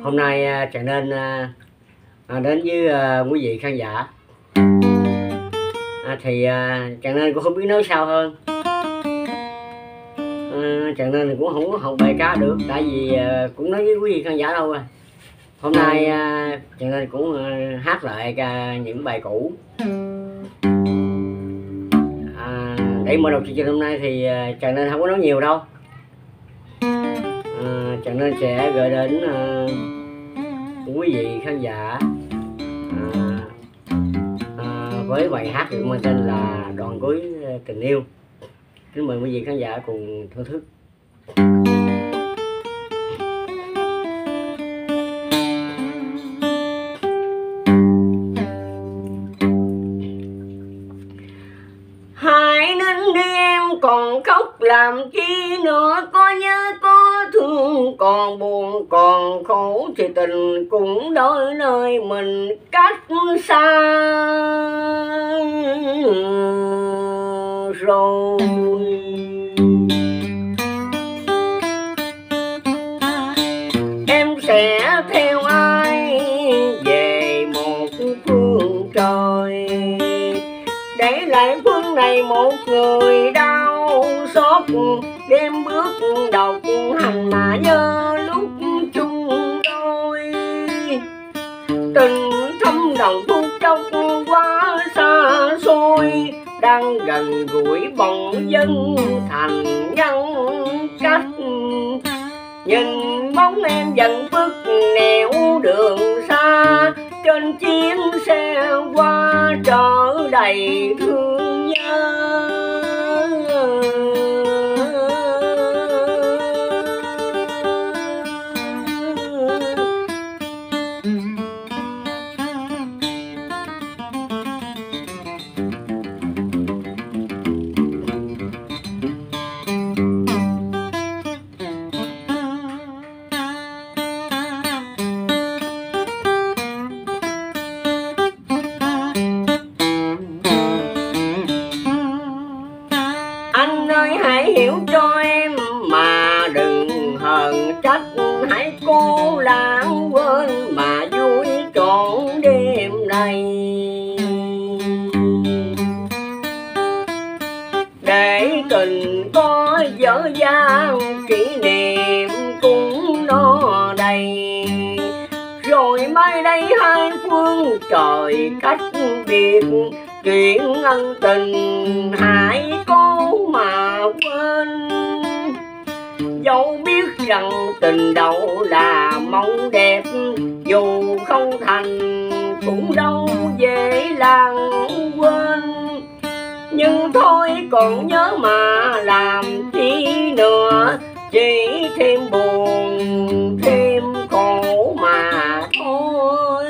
Hôm nay Trần Nên đến với quý vị khán giả thì Trần Nên cũng không biết nói sao hơn. Trần Nên thì cũng không bày cá được, tại vì cũng nói với quý vị khán giả đâu rồi. Hôm nay Trần Nên cũng hát lại những bài cũ. Để mở đầu chương trình hôm nay thì Trần Nên không có nói nhiều đâu. Trần Nên sẽ gửi đến quý vị khán giả với bài hát được mang tên là Đoạn Cuối Tình Yêu. Kính mời quý vị khán giả cùng thưởng thức. Hãy nín đi em, còn khóc làm chi nữa, có nhớ có thương, còn buồn còn khổ thì tình cũng đôi nơi mình cách xa rồi. Em sẽ theo ai về một phương trời, để lại phương này một người đau xót, đêm bước đầu hành mà nhớ lúc chung đôi. Tình thâm nồng phút chốc quá xa xôi, đang gần gũi bỗng dưng thành ngăn cách. Nhìn bóng em dần bước nẻo đường xa, trên chuyến xe qua trở đầy thương nhớ. Anh ơi hãy hiểu cho em mà đừng hờn trách, hãy cố lãng quên mà vui trọn đêm này. Để tình có dở dang kỷ niệm cũng no đầy, rồi mai đây hai phương trời cách biệt. Chuyện ân tình hãy cố mà quên, dẫu biết rằng tình đâu là mong đẹp, dù không thành cũng đâu dễ làng quên. Nhưng thôi còn nhớ mà làm chi nữa, chỉ thêm buồn thêm khổ mà thôi.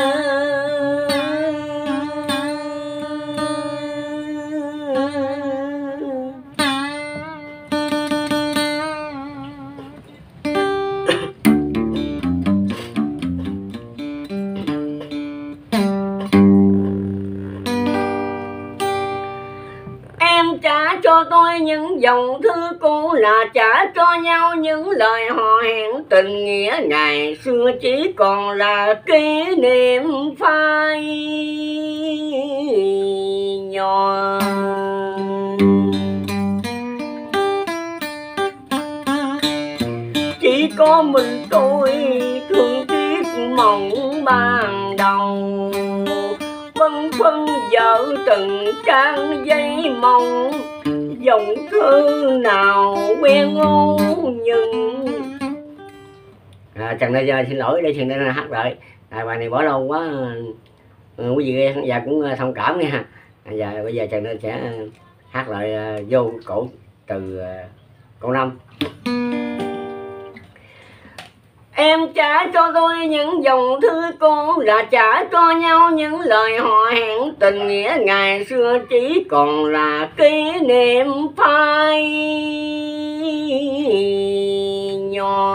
Em trả cho tôi những dòng thư cũ, là trả cho nhau những lời hò hẹn tình nghĩa ngày xưa, chỉ còn là kỷ niệm phai nhòa. Chỉ có mình tôi thương tiếc mộng ban đầu, bâng khuâng vợ từng trang giấy mong, dòng thư nào quen ngô nhưng. Trần Nên xin lỗi, để Trần Nên hát lại. Bài này bỏ lâu quá, quý vị khán giả cũng thông cảm nha. Bây giờ Trần Nên sẽ hát lại vô cổ từ câu 5. Em trả cho tôi những dòng thư cô, là trả cho nhau những lời hò hẹn tình nghĩa ngày xưa, chỉ còn là kỷ niệm phai nhòa.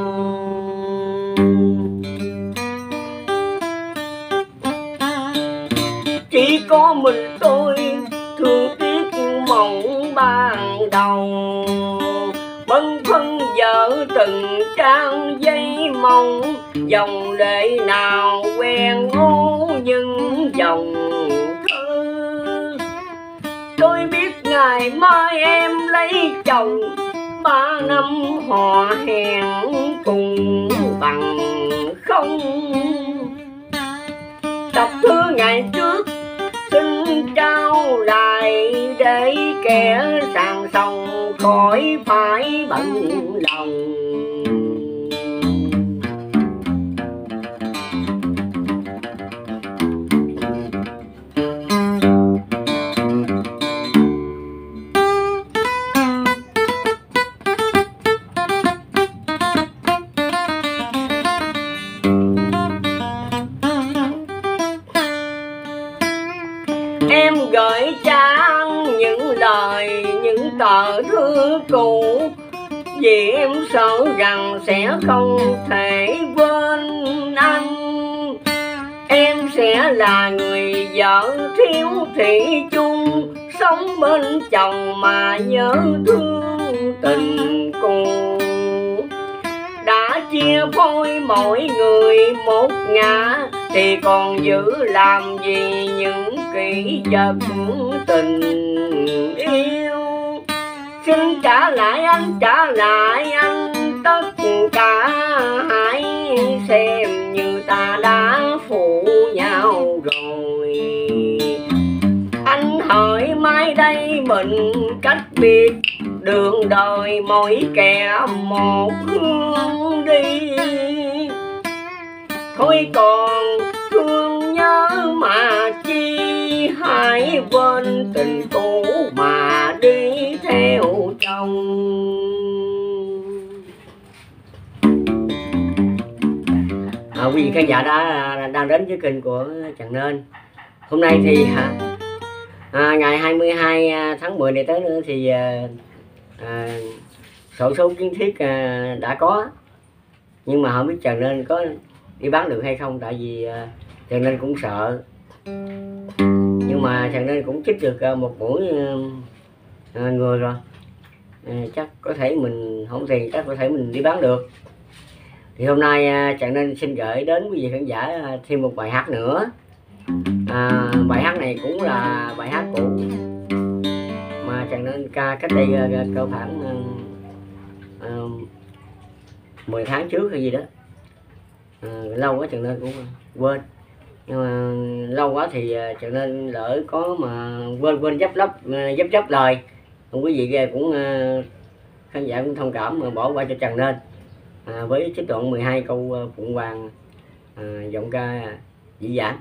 Chỉ có mình tôi thương tiếc mộng ban đầu, bâng khuâng giờ vỡ từng trang giấy mong, dòng lệ nào quen ô những dòng thơ. Tôi biết ngày mai em lấy chồng, 3 năm hò hẹn cùng bằng không. Tập thư ngày trước xin trao lại, để kẻ sàng sòng khỏi phải bận lòng. Em gửi cha anh những lời, những tờ thư cũ, vì em sợ rằng sẽ không thể quên anh. Em sẽ là người vợ thiếu thủy chung, sống bên chồng mà nhớ thương tình cũ. Đã chia phôi mỗi người một ngã, thì còn giữ làm gì những kỷ vật tình yêu. Xin trả lại anh, trả lại anh tất cả, hãy xem như ta đã phụ nhau rồi. Anh hỡi mai đây mình cách biệt, đường đời mỗi kẻ một hướng đi. Thôi còn thương nhớ mà chi, hãy quên tình cũ mà đi theo chồng. Quý vị khán giả đang đến với kênh của Trần Nên. Hôm nay thì ngày 22 tháng 10 này tới nữa thì sổ số kiến thiết đã có, nhưng mà không biết Trần Nên có đi bán được hay không, tại vì Trần Nên cũng sợ. Nhưng mà Trần Nên cũng chích được một mũi người rồi, chắc có thể mình không tiền, chắc có thể mình đi bán được. Thì hôm nay Trần Nên xin gửi đến quý vị khán giả thêm một bài hát nữa. Bài hát này cũng là bài hát cũ mà Trần Nên ca cách đây cơ khoảng 10 tháng trước hay gì đó. Lâu quá Trần Nên cũng quên, nhưng mà lâu quá thì Trần Nên lỡ có mà quên dấp lời. Quý vị cũng khán giả cũng thông cảm mà bỏ qua cho Trần Nên với trích đoạn 12 câu Phụng Hoàng giọng ca dĩ dãn.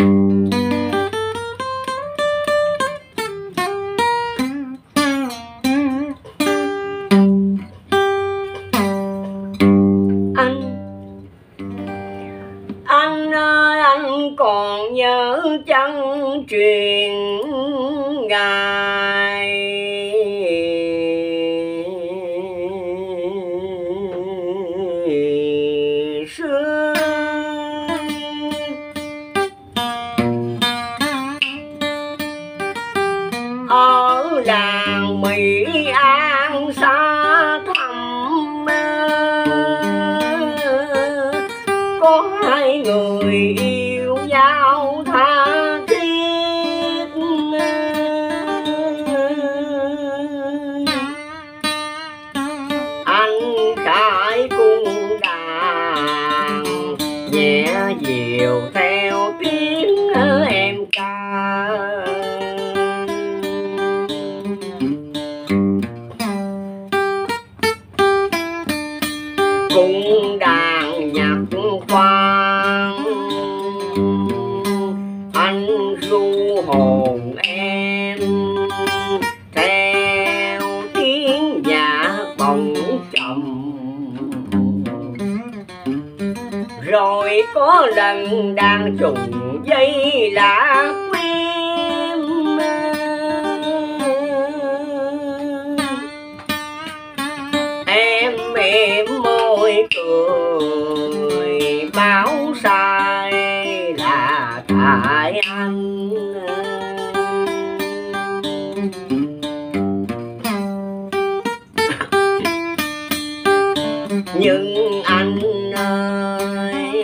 Anh ơi anh còn nhớ chăng truyền ngày xưa, ở làng Mỹ An xa thăm có hai người yêu nhau tha thiết. Anh Khải cung đàn nhẹ dịu theo tiếng em ca, cung đàn nhạc khoan anh ru hồn em theo tiếng nhạc bồng trầm. Rồi có lần đang trùng dây lá quyên, em môi cười báo sai là tại anh. Nhưng anh ơi,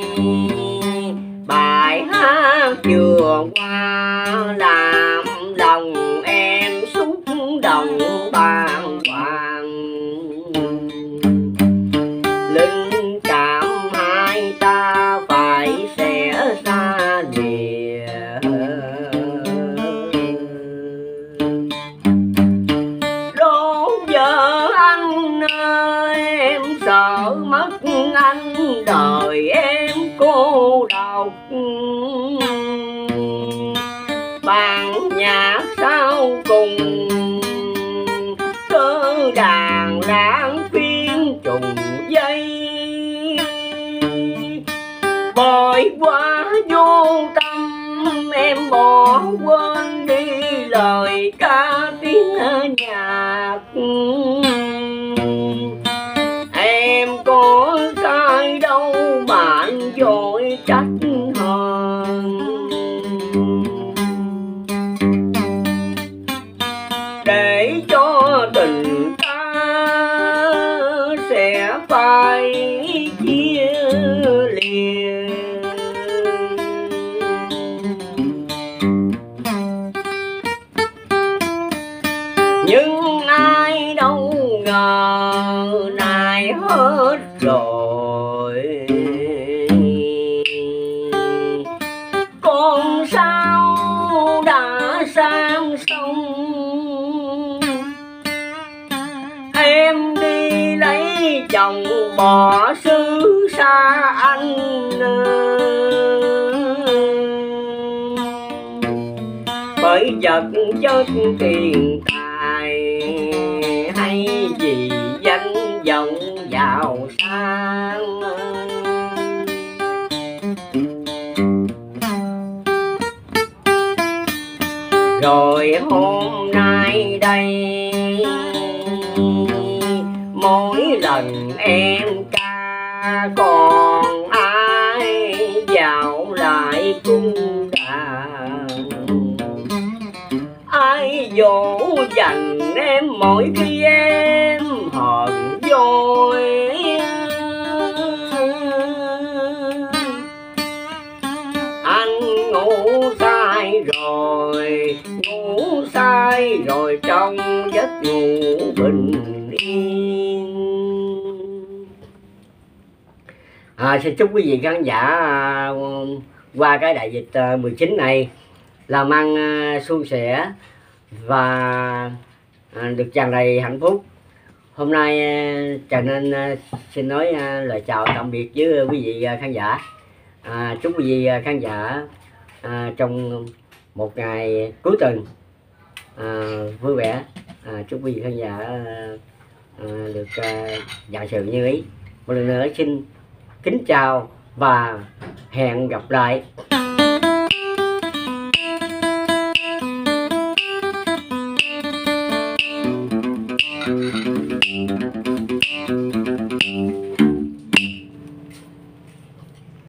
bài hát vừa qua làm lòng em xúc động bàng hoàng. Linh cảm hai ta phải sẽ xa lìa, đố vợ anh ơi, em sợ mất anh, đời em cô độc. Bản nhạc sau cùng cơ đàn lãng phiên trùng dây, bồi quá vô tâm em bỏ quên đi lời ca tiếng nhạc. Em có sai đâu mà anh vội trách hờn, để cho tình ta sẽ phải chia lìa. Nhưng ai đâu ngờ này hết rồi, con sao đã sang sông. Em đi lấy chồng bỏ xứ xa anh, bởi vật chất tiền tài hay vì danh vọng giàu sang. Rồi hôm nay đây mỗi lần em ca còn ai vào lại cung đàn, ai dỗ dành em mỗi khi em hờn dỗi. Anh ngủ sai rồi, ngủ sai rồi trong giấc ngủ bình yên. Xin chúc quý vị khán giả qua cái đại dịch 19 này làm ăn suôn sẻ và được tràn đầy hạnh phúc. Hôm nay Trần Anh xin nói lời chào tạm biệt với quý vị khán giả. Chúc quý vị khán giả trong một ngày cuối tuần vui vẻ. Chúc quý vị khán giả được vạn sự như ý. Một lần nữa xin kính chào và hẹn gặp lại.